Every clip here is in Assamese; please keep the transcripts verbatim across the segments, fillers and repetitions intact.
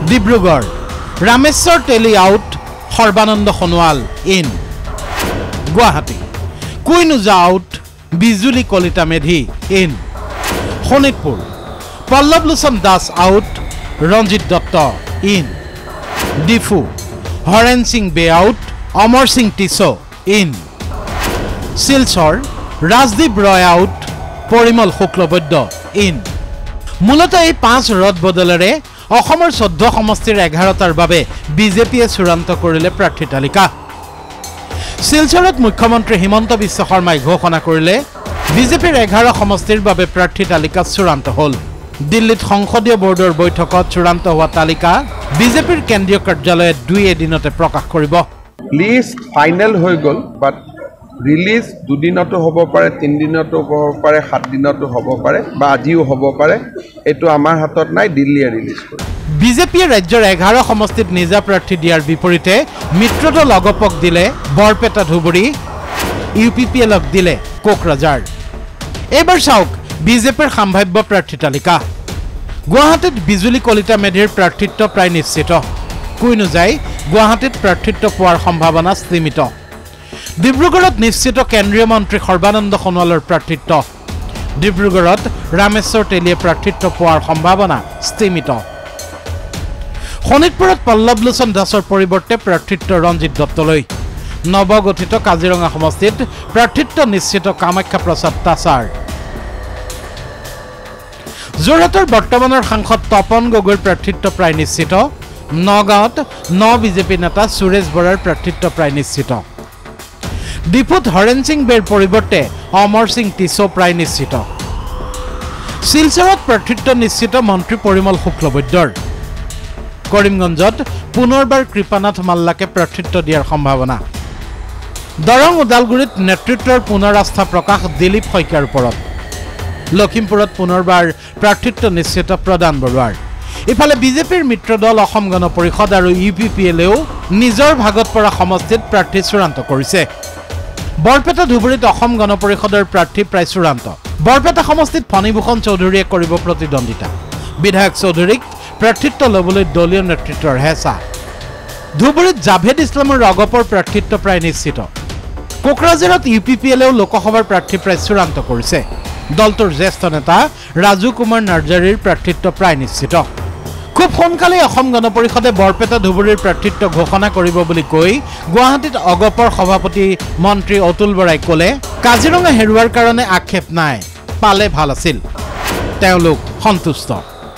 Dibrugarh Rameswar Teli out Sarbananda Sonowal in Guwahati Queen Oja out Bijuli Kalita Medhi in Sonitpur Pallab Lochan Das out Ranjit Dutta in Diphu Horen Sing Bey out Amar Singh Tisso in Silchar Rajdeep Roy out Parimal Suklabaidya in মূলতঃ এই পাঁচ ৰদ বদলেৰে অসমৰ চৈধ্য সমষ্টিৰ এঘাৰটাৰ বাবে বিজেপিয়ে চূড়ান্ত কৰিলে প্ৰাৰ্থী তালিকা শিলচৰত মুখ্যমন্ত্ৰী হিমন্ত বিশ্ব শৰ্মাই ঘোষণা কৰিলে বিজেপিৰ এঘাৰ সমষ্টিৰ বাবে প্ৰাৰ্থী তালিকা চূড়ান্ত হ'ল দিল্লীত সংসদীয় বোৰ্ডৰ বৈঠকত চূড়ান্ত হোৱা তালিকা বিজেপিৰ কেন্দ্ৰীয় কাৰ্যালয়ে দুই এদিনতে প্ৰকাশ কৰিব লিষ্ট ফাইনেল হৈ গ'ল বাট ৰিলিজ দুদিনতো হ'ব পাৰে তিন দিনতো হ'ব পাৰে সাত দিনতো হ'ব পাৰে বা আজিও হ'ব পাৰে এটো আমাৰ হাতত নাই দিল্লীয়ে ৰিলিজ কৰে বিজেপিয়ে ৰাজ্যৰ এঘাৰ সমষ্টিত নিজা প্ৰাৰ্থী দিয়াৰ বিপৰীতে মিত্ৰদল লগপক দিলে বৰপেটা ধুবুৰী ইউপিপিএলক দিলে কোকৰাঝাৰ এবাৰ চাওক বিজেপিৰ সম্ভাৱ্য প্ৰাৰ্থী তালিকা গুৱাহাটীত বিজুলী কলিতা মেধিৰ প্ৰাৰ্থিত্ব প্ৰায় নিশ্চিত কুইনুজাই গুৱাহাটীত প্ৰাৰ্থিত্ব পোৱাৰ সম্ভাৱনা সীমিত ডিব্ৰুগড়ত নিশ্চিত কেন্দ্ৰীয় মন্ত্ৰী সৰ্বানন্দ সোণোৱালৰ প্ৰাৰ্থিত্ব ডিব্ৰুগড়ত ৰামেশ্বৰ তেলিয়ে প্ৰাৰ্থিত্ব পোৱাৰ সম্ভাৱনা সীমিত শোণিতপুৰত পল্লৱ লোচন দাসৰ পৰিৱৰ্তে প্ৰাৰ্থিত্ব ৰঞ্জিত দত্তলৈ নৱগঠিত কাজিৰঙা সমষ্টিত প্ৰাৰ্থিত্ব নিশ্চিত কামাখ্যা প্ৰসাদ তাছাৰ যোৰহাটৰ বৰ্তমানৰ সাংসদ তপন গগৈৰ প্ৰাৰ্থিত্ব প্ৰায় নিশ্চিত নগাঁৱত ন বিজেপি নেতা সুৰেশ বৰাৰ প্ৰাৰ্থিত্ব প্ৰায় নিশ্চিত ডিপুত হৰেণ সিং বেৰ পৰিৱৰ্তে অমৰ সিং টিছো প্ৰায় নিশ্চিত শিলচৰত প্ৰাৰ্থিত্ব নিশ্চিত মন্ত্ৰী পৰিমল শুক্লবৈদ্যৰ কৰিমগঞ্জত পুনৰবাৰ কৃপানাথ মাল্লাকে প্ৰাৰ্থিত্ব দিয়াৰ সম্ভাৱনা দৰং ওদালগুৰিত নেতৃত্বৰ পুনৰ আস্থা প্ৰকাশ দিলীপ শইকীয়াৰ ওপৰত লখিমপুৰত পুনৰবাৰ প্ৰাৰ্থিত্ব নিশ্চিত প্ৰদান বৰুৱাৰ ইফালে বিজেপিৰ মিত্ৰদল অসম গণ পৰিষদ আৰু ইউপিপিএলেও নিজৰ ভাগত পৰা সমষ্টিত প্ৰাৰ্থী চূড়ান্ত কৰিছে বৰপেটা ধুবুৰীত অসম গণ পৰিষদৰ প্ৰাৰ্থী প্ৰায় চূড়ান্ত বৰপেটা সমষ্টিত ফণীভূষণ চৌধুৰীয়ে কৰিব প্ৰতিদ্বন্দ্বিতা বিধায়ক চৌধুৰীক প্ৰাৰ্থিত্ব ল'বলৈ দলীয় নেতৃত্বৰ হেঁচা ধুবুৰীত জাভেদ ইছলামৰ ৰগপৰ প্ৰাৰ্থিত্ব প্ৰায় নিশ্চিত কোকৰাঝাৰত ইউপিপিএলেও লোকসভাৰ প্ৰাৰ্থী প্ৰায় চূড়ান্ত কৰিছে দলটোৰ জ্যেষ্ঠ নেতা ৰাজু কুমাৰ নাৰ্জাৰীৰ প্ৰাৰ্থিত্ব প্ৰায় নিশ্চিত খুব সোনকালে অসম গণ পৰিষদে বৰপেটা ধুবুৰীৰ প্ৰাৰ্থিত্ব ঘোষণা কৰিব বুলি কৈ গুৱাহাটীত অগপৰ সভাপতি মন্ত্ৰী অতুল বৰাই ক'লে কাজিৰঙা হেৰুৱাৰ কাৰণে আক্ষেপ নাই পালে ভাল আছিল তেওঁলোক সন্তুষ্ট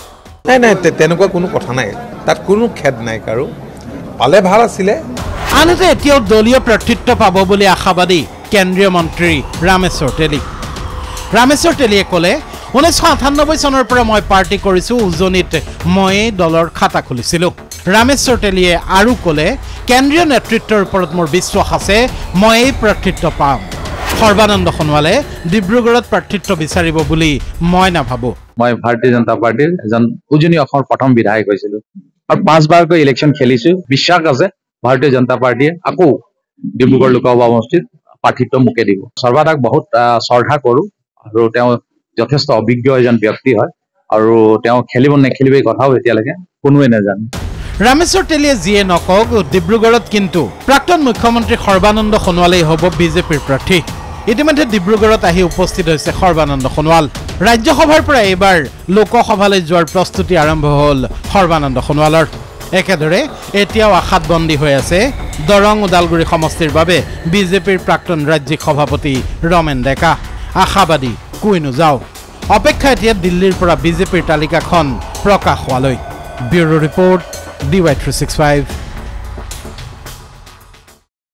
নাই নাই তেনেকুৱা কোনো কথা নাই তাত কোনো খেদ নাই কাৰো পালে ভাল আছিলে আনহাতে এতিয়াও দলীয় প্ৰাৰ্থিত্ব পাব বুলি আশাবাদী কেন্দ্ৰীয় মন্ত্ৰী ৰামেশ্বৰ তেলি ৰামেশ্বৰ তেলিয়ে ক'লে ঊনৈছশ আঠানব্বৈ চনৰ পৰা মই পাৰ্টি কৰিছো উজনিত মই দলৰ খাতা খুলিছিলো ৰামেশ্বৰ তেলিয়ে আৰু ক'লে কেন্দ্ৰীয় নেতৃত্বৰ ওপৰত মোৰ বিশ্বাস আছে মই এই প্ৰাৰ্থিত্ব পাম সৰ্বানন্দ সোণোৱালে ডিব্ৰুগড়ত প্ৰাৰ্থিত্ব বিচাৰিব বুলি মই নাভাবো মই ভাৰতীয় জনতা পাৰ্টিৰ এজন উজনি অসমৰ প্ৰথম বিধায়ক হৈছিলো আৰু পাঁচবাৰকৈ ইলেকশ্যন খেলিছো বিশ্বাস আছে ভাৰতীয় জনতা পাৰ্টিয়ে আকৌ ডিব্ৰুগড় লোকসভা সমষ্টিত প্ৰাৰ্থিত্ব মোকে দিব সৰ্বাধাক বহুত শ্ৰদ্ধা কৰো আৰু তেওঁ যথেষ্ট অভিজ্ঞ এজন ব্যক্তি হয় আৰু তেওঁ খেলিব নেখেলিব এই কথাও এতিয়ালৈকে কোনোৱে নাজানে ৰামেশ্বৰ তেলিয়ে যিয়ে নকওক ডিব্ৰুগড়ত কিন্তু প্ৰাক্তন মুখ্যমন্ত্ৰী সৰ্বানন্দ সোণোৱালেই হ'ব বিজেপিৰ প্ৰাৰ্থী ইতিমধ্যে ডিব্ৰুগড়ত আহি উপস্থিত হৈছে সৰ্বানন্দ সোণোৱাল ৰাজ্যসভাৰ পৰা এইবাৰ লোকসভালৈ যোৱাৰ প্ৰস্তুতি আৰম্ভ হ'ল সৰ্বানন্দ সোণোৱালৰ একেদৰে এতিয়াও আশাত বন্দী হৈ আছে দৰং ওদালগুৰি সমষ্টিৰ বাবে বিজেপিৰ প্ৰাক্তন ৰাজ্যিক সভাপতি ৰমেন ডেকা আশাবাদী কুইনুজাও অপেক্ষা এতিয়া দিল্লীৰ পৰা বিজেপিৰ তালিকাখন প্ৰকাশ হোৱালৈ bureau report D Y three six five